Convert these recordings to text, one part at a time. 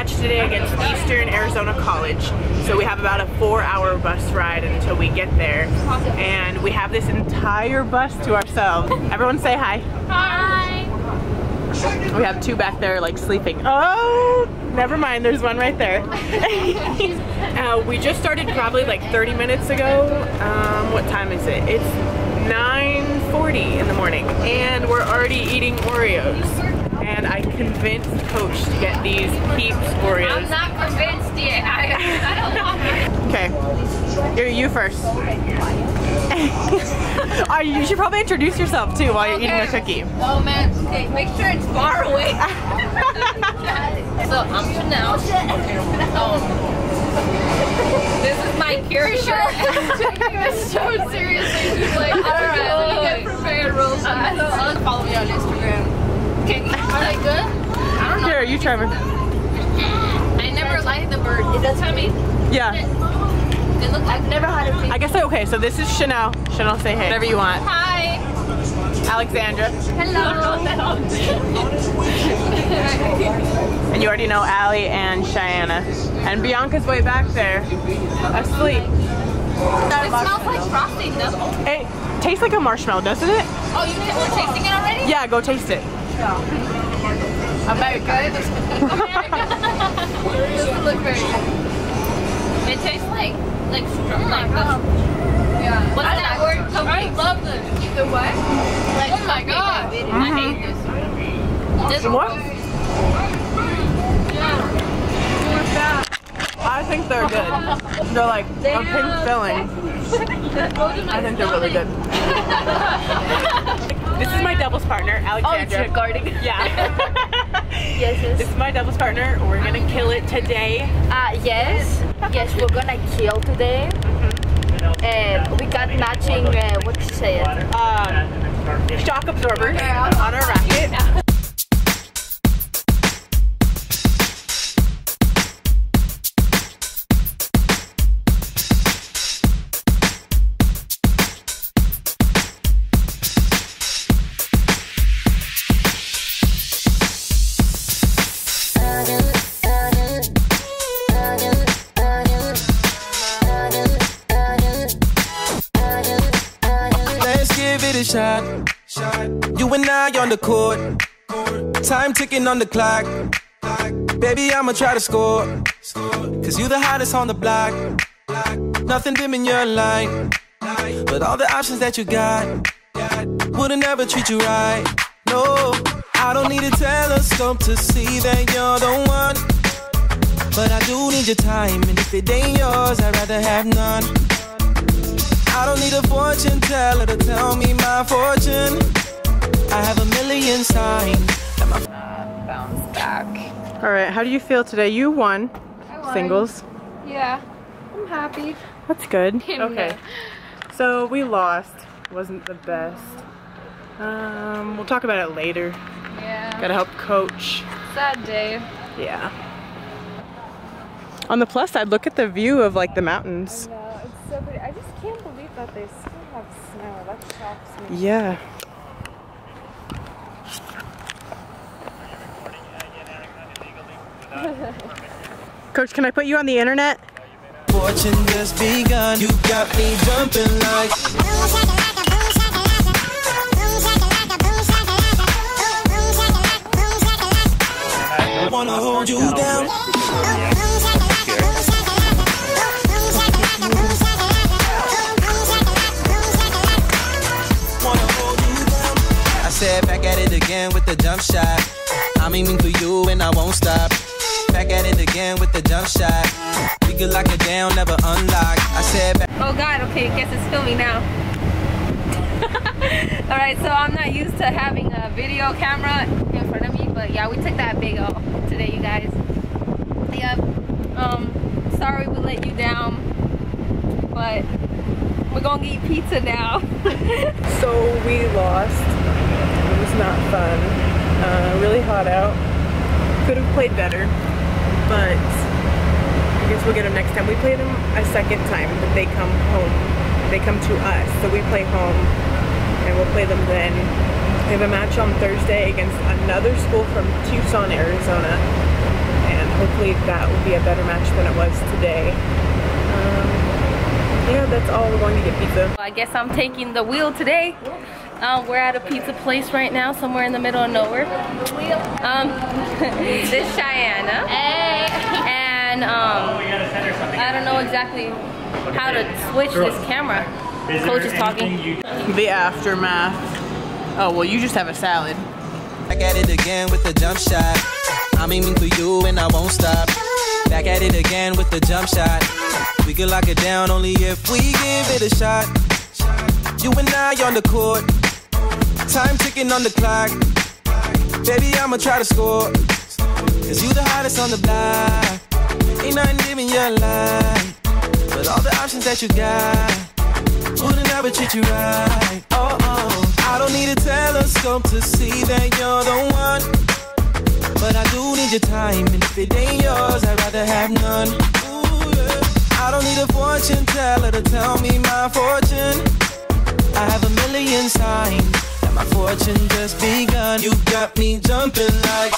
match today against Eastern Arizona College. So we have about a 4-hour bus ride until we get there. And we have this entire bus to ourselves. Everyone say hi. Hi. We have 2 back there like sleeping. Oh, never mind, there's one right there. We just started probably like 30 minutes ago. What time is it? It's 9:40 in the morning and we're already eating Oreos. And I convinced Coach to get these Peeps Oreos. I'm not convinced yet. I don't want it. Okay, you first. You should probably introduce yourself too while you're eating the cookie. Oh man, okay, make sure it's far away. So I'm Chanel. This is my cure shirt. Taking this so seriously. She's like, alright, let me get prepared real fast. Follow me on Instagram. Okay, are they good? I don't know. Here, you try one. I never liked the bird. Is that Tommy? Yeah. They look, I've never had a big. I guess okay, so this is Chanel. Chanel, say hey. Whatever you want. Hi. Alexandra. Hello. And you already know Allie and Cheyenne. And Bianca's way back there, asleep. It smells like frosting, doesn't it? It tastes like a marshmallow, doesn't it? Oh, we're tasting it already? Yeah, go taste it. America. This doesn't look very good. It tastes like this. Yeah. What's that word? I love this. The what? Like, oh my god. I hate this. This what? Yeah. I think they're good. They're like a pink filling. I think they're really good. This is my doubles partner, Alexandra. Oh, it's recording. Yeah. Yes. This is my doubles partner. We're gonna kill it today. Yes, we're gonna kill today. We got matching, what did you say it? Shock absorbers on our racket. Shot. You and I on the court. Time ticking on the clock. Baby, I'ma try to score. Cause you the hottest on the block. Nothing dim in your light. But all the options that you got wouldn't ever treat you right. No, I don't need a telescope to see that you're the one. But I do need your time, and if it ain't yours, I'd rather have none. I don't need a fortune teller to tell me my fortune. I have a million signs that my Bounce back. All right, how do you feel today? You won singles. Yeah, I'm happy. That's good. Okay, so we lost. Wasn't the best. We'll talk about it later. Yeah. Gotta help coach. Sad day. Yeah. On the plus side, look at the view of like the mountains. I know, it's so pretty. I just can't believe that they still have snow. That shocks me. Yeah. Coach, can I put you on the internet? fortune just begun. You got me jumping like. Wanna hold you down. I said back at it again with the jump shot. I'm aiming for you and I won't stop. Back at it again with the jump shot. We could lock it down, never unlock. I said back. Oh God, okay, I guess it's filming now. Alright, so I'm not used to having a video camera in front of me, but yeah, we took that big L today, you guys. Yep. Sorry we let you down, but we're gonna eat pizza now. So we lost. It was not fun. Really hot out. Could have played better, but I guess we'll get them next time. We play them a second time, but they come home. They come to us, so we play home, and we'll play them then. We have a match on Thursday against another school from Tucson, Arizona, and hopefully hopefully that will be a better match than it was today. Yeah, that's all. We're going to get pizza. I guess I'm taking the wheel today. We're at a pizza place right now, somewhere in the middle of nowhere. This is Cheyenne. Hey. And I don't know exactly how to switch this camera. Coach is talking. The aftermath. Oh, well, you just have a salad. Back at it again with the jump shot. I'm aiming for you and I won't stop. Back at it again with the jump shot. We can lock it down only if we give it a shot. You and I on the court. Time ticking on the clock. Baby, I'ma try to score. Cause you the hottest on the block. Ain't nothing giving you a lie. But all the options that you got wouldn't ever treat you right. Oh, oh. I don't need a telescope to see that you're the one. But I do need your time, and if it ain't yours, I'd rather have none. Ooh, yeah. I don't need a fortune teller to tell me my fortune. I have a million signs that my fortune just begun. You got me jumping like.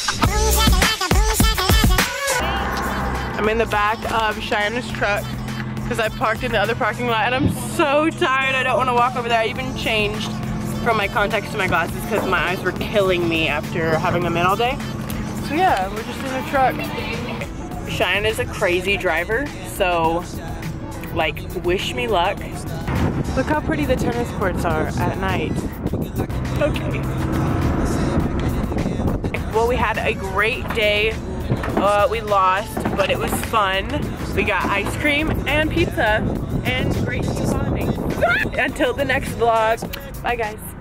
I'm in the back of Cheyenne's truck because I parked in the other parking lot and I'm so tired. I don't want to walk over there. I even changed from my contacts to my glasses because my eyes were killing me after having them in all day. So yeah, we're just in the truck. Cheyenne is a crazy driver, so like wish me luck. Look how pretty the tennis courts are at night. Okay. Well, we had a great day. We lost, but it was fun. We got ice cream and pizza and great bonding. Until the next vlog. Bye guys.